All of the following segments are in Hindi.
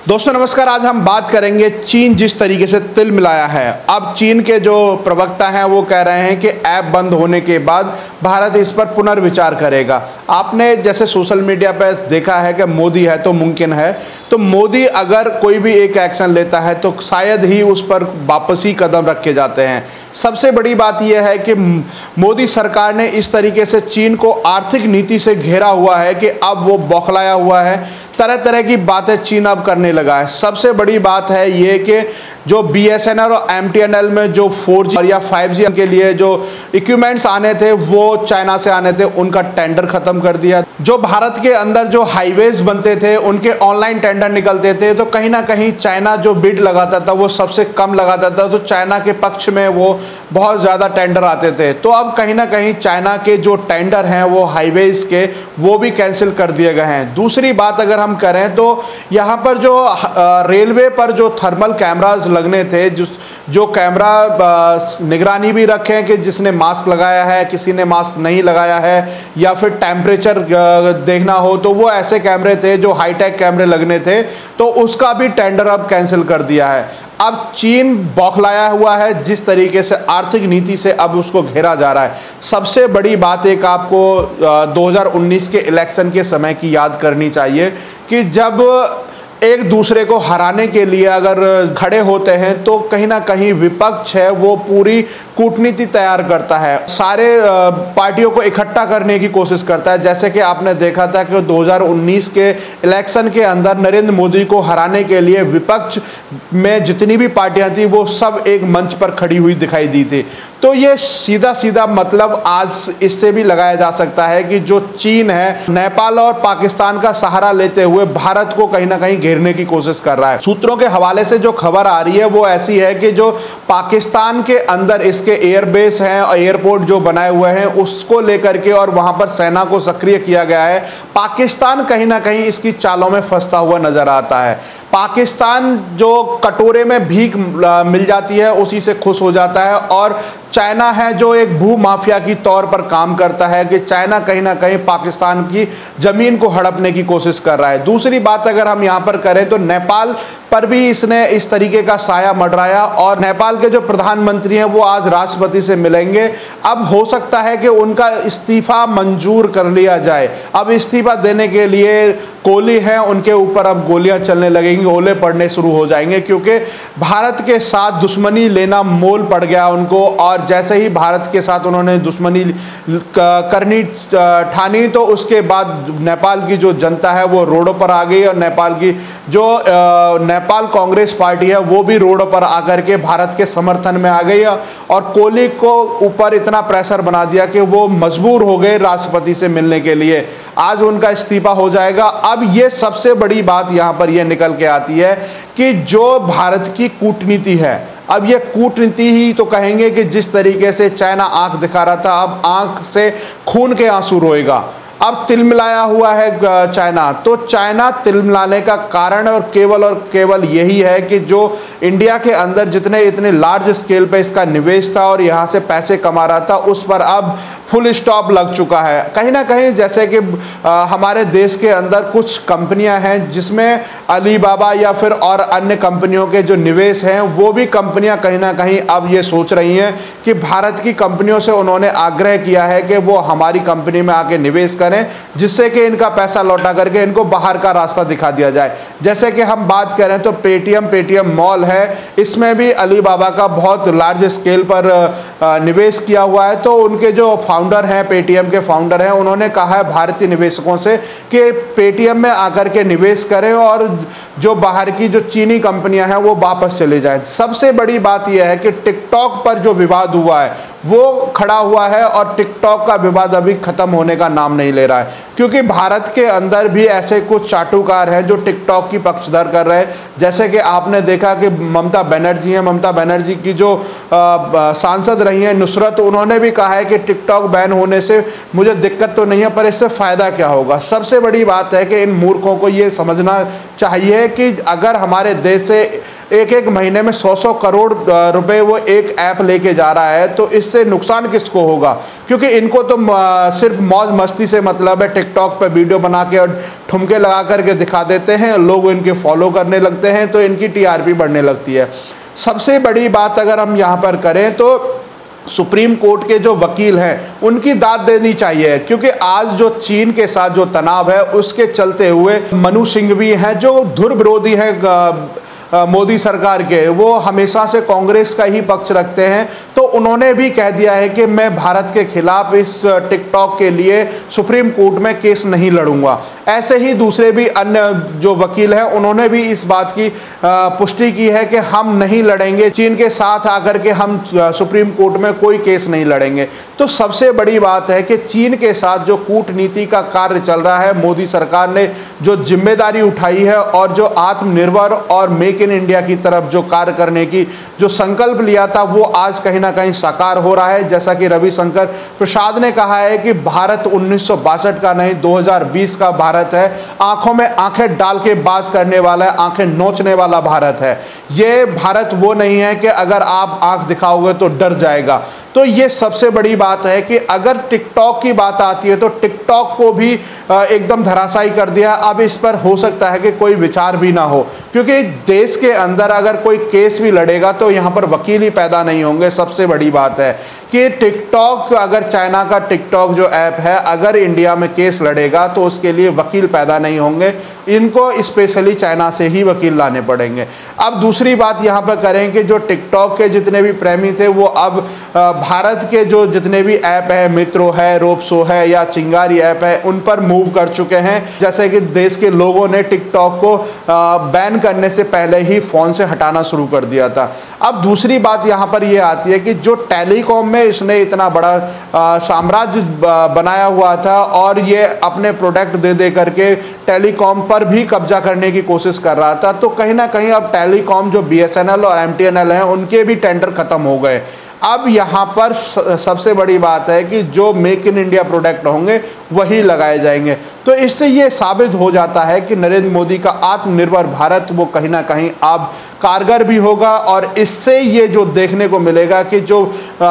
दोस्तों नमस्कार। आज हम बात करेंगे चीन जिस तरीके से तिल मिलाया है। अब चीन के जो प्रवक्ता हैं वो कह रहे हैं कि ऐप बंद होने के बाद भारत इस पर पुनर्विचार करेगा। आपने जैसे सोशल मीडिया पर देखा है कि मोदी है तो मुमकिन है, तो मोदी अगर कोई भी एक एक्शन लेता है तो शायद ही उस पर वापसी कदम रखे जाते हैं। सबसे बड़ी बात यह है कि मोदी सरकार ने इस तरीके से चीन को आर्थिक नीति से घेरा हुआ है कि अब वो बौखलाया हुआ है, तरह तरह की बातें चीन अब करने लगा है। सबसे बड़ी बात है ये कि जो BSNL और MTNL में जो 4G या 5G के लिए जो इक्विपमेंट्स आने थे वो चाइना से आने थे, उनका टेंडर खत्म कर दिया। जो भारत के अंदर जो हाईवेज बनते थे उनके ऑनलाइन टेंडर निकलते थे, तो कहीं ना कहीं चाइना जो बिड लगाता था वो सबसे कम लगाता था, तो चाइना के पक्ष में वो बहुत ज़्यादा टेंडर आते थे। तो अब कहीं ना कहीं चाइना के जो टेंडर हैं वो हाईवेज के वो भी कैंसिल कर दिए गए हैं। दूसरी बात अगर हम करें तो यहाँ पर जो रेलवे पर जो थर्मल कैमरास लगने थे, जो कैमरा निगरानी भी रखें कि जिसने मास्क लगाया है, किसी ने मास्क नहीं लगाया है, या फिर टेम्परेचर देखना हो, तो वो ऐसे कैमरे थे जो हाईटेक कैमरे लगने थे, तो उसका भी टेंडर अब कैंसिल कर दिया है। अब चीन बौखलाया हुआ है जिस तरीके से आर्थिक नीति से अब उसको घेरा जा रहा है। सबसे बड़ी बात एक आपको 2019 के इलेक्शन के समय की याद करनी चाहिए कि जब एक दूसरे को हराने के लिए अगर खड़े होते हैं तो कहीं ना कहीं विपक्ष है वो पूरी कूटनीति तैयार करता है, सारे पार्टियों को इकट्ठा करने की कोशिश करता है। जैसे कि आपने देखा था कि 2019 के इलेक्शन के अंदर नरेंद्र मोदी को हराने के लिए विपक्ष में जितनी भी पार्टियां थी वो सब एक मंच पर खड़ी हुई दिखाई दी थी। तो ये सीधा सीधा मतलब आज इससे भी लगाया जा सकता है कि जो चीन है नेपाल और पाकिस्तान का सहारा लेते हुए भारत को कहीं ना कहीं घेरने की कोशिश कर रहा है। सूत्रों के हवाले से जो खबर आ रही है वो ऐसी है कि जो पाकिस्तान के अंदर इसके एयरबेस हैं और एयरपोर्ट जो बनाए हुए हैं उसको लेकर के और वहां पर सेना को सक्रिय किया गया है। पाकिस्तान कहीं ना कहीं इसकी चालों में फंसता हुआ नजर आता है। पाकिस्तान जो कटोरे में भीख मिल जाती है उसी से खुश हो जाता है, और चाइना है जो एक भू माफिया की तौर पर काम करता है कि चाइना कहीं ना कहीं पाकिस्तान की जमीन को हड़पने की कोशिश कर रहा है। दूसरी बात अगर हम यहाँ पर करें तो नेपाल पर भी इसने इस तरीके का साया मंडराया, और नेपाल के जो प्रधानमंत्री हैं वो आज राष्ट्रपति से मिलेंगे। अब हो सकता है कि उनका इस्तीफा मंजूर कर लिया जाए। अब इस्तीफा देने के लिए कोहली हैं, उनके ऊपर अब गोलियां चलने लगेंगी, ओले पड़ने शुरू हो जाएंगे, क्योंकि भारत के साथ दुश्मनी लेना मोल पड़ गया उनको। और जैसे ही भारत के साथ उन्होंने दुश्मनी करनी ठानी तो उसके बाद नेपाल की जो जनता है वो रोडों पर आ गई, और नेपाल की जो नेपाल कांग्रेस पार्टी है वो भी रोडों पर आकर के भारत के समर्थन में आ गई, और कोहली को ऊपर इतना प्रेशर बना दिया कि वो मजबूर हो गए राष्ट्रपति से मिलने के लिए। आज उनका इस्तीफा हो जाएगा। अब ये सबसे बड़ी बात यहाँ पर यह निकल के आती है कि जो भारत की कूटनीति है, अब ये कूटनीति ही तो कहेंगे कि जिस तरीके से चाइना आंख दिखा रहा था, अब आंख से खून के आंसू रोएगा। अब तिल मिलाया हुआ है चाइना, तो चाइना तिल मिलाने का कारण और केवल यही है कि जो इंडिया के अंदर जितने इतने लार्ज स्केल पे इसका निवेश था और यहाँ से पैसे कमा रहा था उस पर अब फुल स्टॉप लग चुका है। कहीं ना कहीं जैसे कि हमारे देश के अंदर कुछ कंपनियां हैं जिसमें अलीबाबा या फिर और अन्य कंपनियों के जो निवेश हैं वो भी कंपनियां कहीं ना कहीं अब ये सोच रही हैं कि भारत की कंपनियों से उन्होंने आग्रह किया है कि वो हमारी कंपनी में आके निवेश करें, जिससे कि इनका पैसा लौटा करके इनको बाहर का रास्ता दिखा दिया जाए। जैसे कि हम बात करें तो पेटीएम मॉल है, इसमें भी अलीबाबा का बहुत लार्ज स्केल पर निवेश किया हुआ है। तो उनके जो फाउंडर हैं, पेटीएम के फाउंडर हैं, उन्होंने कहा है भारतीय निवेशकों से कि पेटीएम में आकर के निवेश करें और जो बाहर की जो चीनी कंपनियां हैं वो वापस चले जाएं। सबसे बड़ी बात यह है कि टिकटॉक पर जो विवाद हुआ है वो खड़ा हुआ है, और टिकटॉक का विवाद अभी खत्म होने का नाम नहीं ले रहा है, क्योंकि भारत के अंदर भी ऐसे कुछ चाटुकार हैं जो टिकटॉक की पक्षधर कर रहे हैं। जैसे कि आपने देखा कि ममता बनर्जी हैं, ममता बनर्जी की जो सांसद रही हैं नुसरत, उन्होंने भी कहा है कि टिकटॉक बैन होने से मुझे दिक्कत तो नहीं है पर इससे फ़ायदा क्या होगा। सबसे बड़ी बात है कि इन मूर्खों को ये समझना चाहिए कि अगर हमारे देश से एक एक महीने में 100-100 करोड़ रुपए वो एक ऐप लेके जा रहा है, तो इससे नुकसान किसको होगा? क्योंकि इनको तो सिर्फ मौज मस्ती से मतलब है, टिकटॉक पे वीडियो बना के और ठुमके लगा करके दिखा देते हैं, लोग इनके फॉलो करने लगते हैं, तो इनकी टीआरपी बढ़ने लगती है। सबसे बड़ी बात अगर हम यहाँ पर करें तो सुप्रीम कोर्ट के जो वकील हैं उनकी दाद देनी चाहिए, क्योंकि आज जो चीन के साथ जो तनाव है उसके चलते हुए मनु सिंघवी हैं जो धुर विरोधी हैं मोदी सरकार के, वो हमेशा से कांग्रेस का ही पक्ष रखते हैं, तो उन्होंने भी कह दिया है कि मैं भारत के खिलाफ इस टिकटॉक के लिए सुप्रीम कोर्ट में केस नहीं लड़ूंगा। ऐसे ही दूसरे भी अन्य जो वकील हैं उन्होंने भी इस बात की पुष्टि की है कि हम नहीं लड़ेंगे, चीन के साथ आकर के हम सुप्रीम कोर्ट में कोई केस नहीं लड़ेंगे। तो सबसे बड़ी बात है कि चीन के साथ जो कूटनीति का कार्य चल रहा है, मोदी सरकार ने जो जिम्मेदारी उठाई है और जो आत्मनिर्भर और मेक इन इंडिया की तरफ जो कार्य करने की जो संकल्प लिया था, वो आज कहीं ना कहीं साकार हो रहा है। जैसा कि रविशंकर प्रसाद ने कहा है कि भारत 1962 का नहीं 2020 का भारत है, आंखों में आंखें डाल के बात करने वाला है, आंखें नोचने वाला भारत है। ये भारत वो नहीं है कि अगर आप आंख दिखाओगे तो डर जाएगा। तो ये सबसे बड़ी बात है कि अगर टिकटॉक की बात आती है तो टिकटॉक को भी एकदम धराशायी कर दिया। अब इस पर हो सकता है कि कोई विचार भी ना हो, क्योंकि देश के अंदर अगर कोई केस भी लड़ेगा तो यहाँ पर वकील ही पैदा नहीं होंगे। सबसे बड़ी बात है कि टिकटॉक, अगर चाइना का टिकटॉक जो ऐप है अगर इंडिया में केस लड़ेगा तो उसके लिए वकील पैदा नहीं होंगे, इनको स्पेशली चाइना से ही वकील लाने पड़ेंगे। अब दूसरी बात यहाँ पर करें कि जो टिकटॉक के जितने भी प्रेमी थे वो अब भारत के जो जितने भी ऐप है, मित्रो है, रोपसो है या चिंगारी ऐप है, उन पर मूव कर चुके हैं। जैसे कि देश के लोगों ने टिकटॉक को बैन करने से पहले ही फोन से हटाना शुरू कर दिया था। अब दूसरी बात यहाँ पर यह आती है कि जो टेलीकॉम में इसने इतना बड़ा साम्राज्य बनाया हुआ था और ये अपने प्रोडक्ट दे दे करके टेलीकॉम पर भी कब्जा करने की कोशिश कर रहा था, तो कहीं ना कहीं अब टेलीकॉम जो BSNL और MTNL हैं उनके भी टेंडर खत्म हो गए। अब यहाँ पर सबसे बड़ी बात है कि जो मेक इन इंडिया प्रोडक्ट होंगे वही लगाए जाएंगे। तो इससे ये साबित हो जाता है कि नरेंद्र मोदी का आत्मनिर्भर भारत वो कहीं ना कहीं अब कारगर भी होगा, और इससे ये जो देखने को मिलेगा कि जो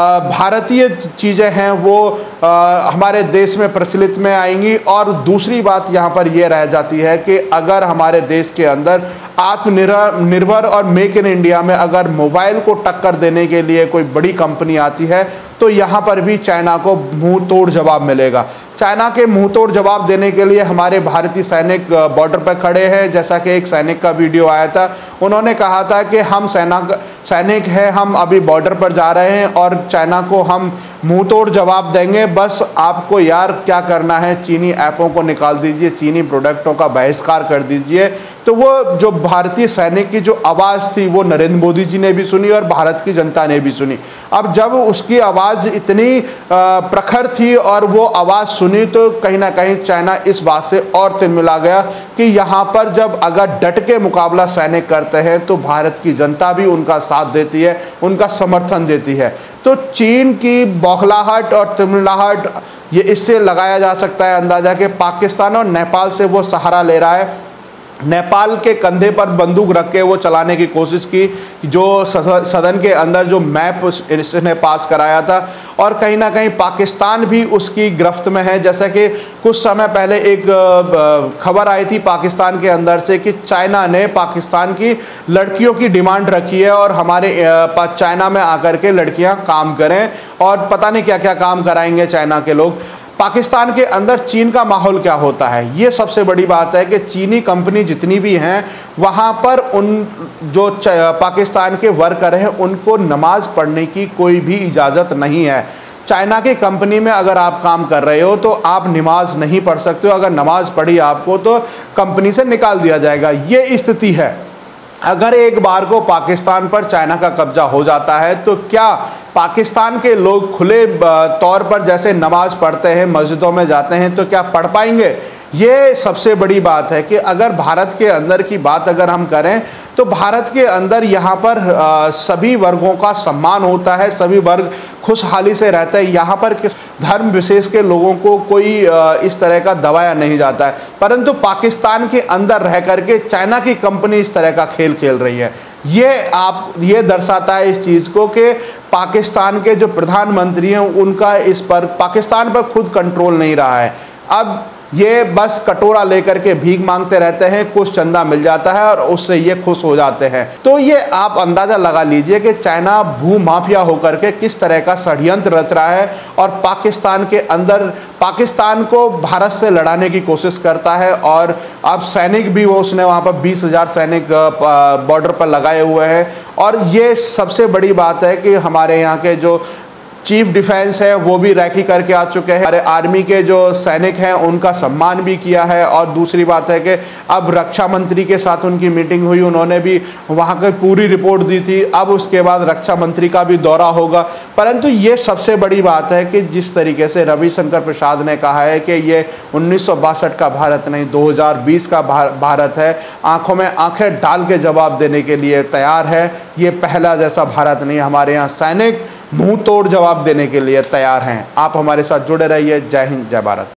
भारतीय चीज़ें हैं वो हमारे देश में प्रचलित में आएंगी। और दूसरी बात यहाँ पर यह रह जाती है कि अगर हमारे देश के अंदर आत्मनिर्भर और मेक इन इंडिया में अगर मोबाइल को टक्कर देने के लिए कोई बड़ी कंपनी आती है तो यहाँ पर भी चाइना को मुंह तोड़ जवाब मिलेगा। चाइना के मुंह तोड़ जवाब देने के लिए हमारे भारतीय सैनिक बॉर्डर पर खड़े हैं। जैसा कि एक सैनिक का वीडियो आया था, उन्होंने कहा था कि हम सैनिक हैं, हम अभी बॉर्डर पर जा रहे हैं और चाइना को हम मुंह तोड़ जवाब देंगे। बस आपको यार क्या करना है, चीनी ऐपों को निकाल दीजिए, चीनी प्रोडक्टों का बहिष्कार कर दीजिए। तो वो जो भारतीय सैनिक की जो आवाज़ थी वो नरेंद्र मोदी जी ने भी सुनी और भारत की जनता ने भी सुनी। अब जब उसकी आवाज़ इतनी प्रखर थी और वो आवाज़ सुनी तो कहीं ना कहीं चाइना इस बात से और तिलमिला गया कि यहाँ पर जब अगर डट के मुकाबला सैनिक करते हैं तो भारत की जनता भी उनका साथ देती है, उनका समर्थन देती है। तो चीन की बौखलाहट और तिलमिलाहट ये इससे लगाया जा सकता है अंदाजा कि पाकिस्तान और नेपाल से वो सहारा ले रहा है। नेपाल के कंधे पर बंदूक रख के वो चलाने की कोशिश की, जो सदन के अंदर जो मैप इसने पास कराया था, और कहीं ना कहीं पाकिस्तान भी उसकी गिरफ्त में है। जैसा कि कुछ समय पहले एक खबर आई थी पाकिस्तान के अंदर से कि चाइना ने पाकिस्तान की लड़कियों की डिमांड रखी है और हमारे चाइना में आकर के लड़कियां काम करें, और पता नहीं क्या क्या काम कराएंगे चाइना के लोग। पाकिस्तान के अंदर चीन का माहौल क्या होता है, ये सबसे बड़ी बात है कि चीनी कंपनी जितनी भी हैं वहाँ पर उन जो पाकिस्तान के वर्कर हैं उनको नमाज पढ़ने की कोई भी इजाज़त नहीं है। चाइना की कंपनी में अगर आप काम कर रहे हो तो आप नमाज नहीं पढ़ सकते हो, अगर नमाज पढ़ी आपको तो कंपनी से निकाल दिया जाएगा। ये स्थिति है। अगर एक बार को पाकिस्तान पर चाइना का कब्जा हो जाता है तो क्या पाकिस्तान के लोग खुले तौर पर जैसे नमाज पढ़ते हैं, मस्जिदों में जाते हैं, तो क्या पढ़ पाएंगे? ये सबसे बड़ी बात है कि अगर भारत के अंदर की बात अगर हम करें तो भारत के अंदर यहाँ पर सभी वर्गों का सम्मान होता है, सभी वर्ग खुशहाली से रहते हैं। यहाँ पर धर्म विशेष के लोगों को कोई इस तरह का दबाया नहीं जाता है। परंतु पाकिस्तान के अंदर रह करके चाइना की कंपनी इस तरह का खेल खेल रही है। ये दर्शाता है इस चीज़ को कि पाकिस्तान के जो प्रधानमंत्री हैं उनका इस पर पाकिस्तान पर खुद कंट्रोल नहीं रहा है। अब ये बस कटोरा लेकर के भीख मांगते रहते हैं, कुछ चंदा मिल जाता है और उससे ये खुश हो जाते हैं। तो ये आप अंदाज़ा लगा लीजिए कि चाइना भूमाफिया होकर के किस तरह का षड्यंत्र रच रहा है और पाकिस्तान के अंदर पाकिस्तान को भारत से लड़ाने की कोशिश करता है। और अब सैनिक भी उसने वहाँ पर 20,000 सैनिक बॉर्डर पर लगाए हुए हैं। और ये सबसे बड़ी बात है कि हमारे यहाँ के जो चीफ डिफेंस है वो भी रैकी करके आ चुके हैं। हमारे आर्मी के जो सैनिक हैं उनका सम्मान भी किया है। और दूसरी बात है कि अब रक्षा मंत्री के साथ उनकी मीटिंग हुई, उन्होंने भी वहाँ की पूरी रिपोर्ट दी थी। अब उसके बाद रक्षा मंत्री का भी दौरा होगा। परंतु ये सबसे बड़ी बात है कि जिस तरीके से रविशंकर प्रसाद ने कहा है कि ये 1962 का भारत नहीं 2020 का भारत है, आंखों में आंखें डाल के जवाब देने के लिए तैयार है। ये पहला जैसा भारत नहीं, हमारे यहाँ सैनिक मुंह तोड़ जवाब देने के लिए तैयार हैं। आप हमारे साथ जुड़े रहिए। जय हिंद, जय भारत।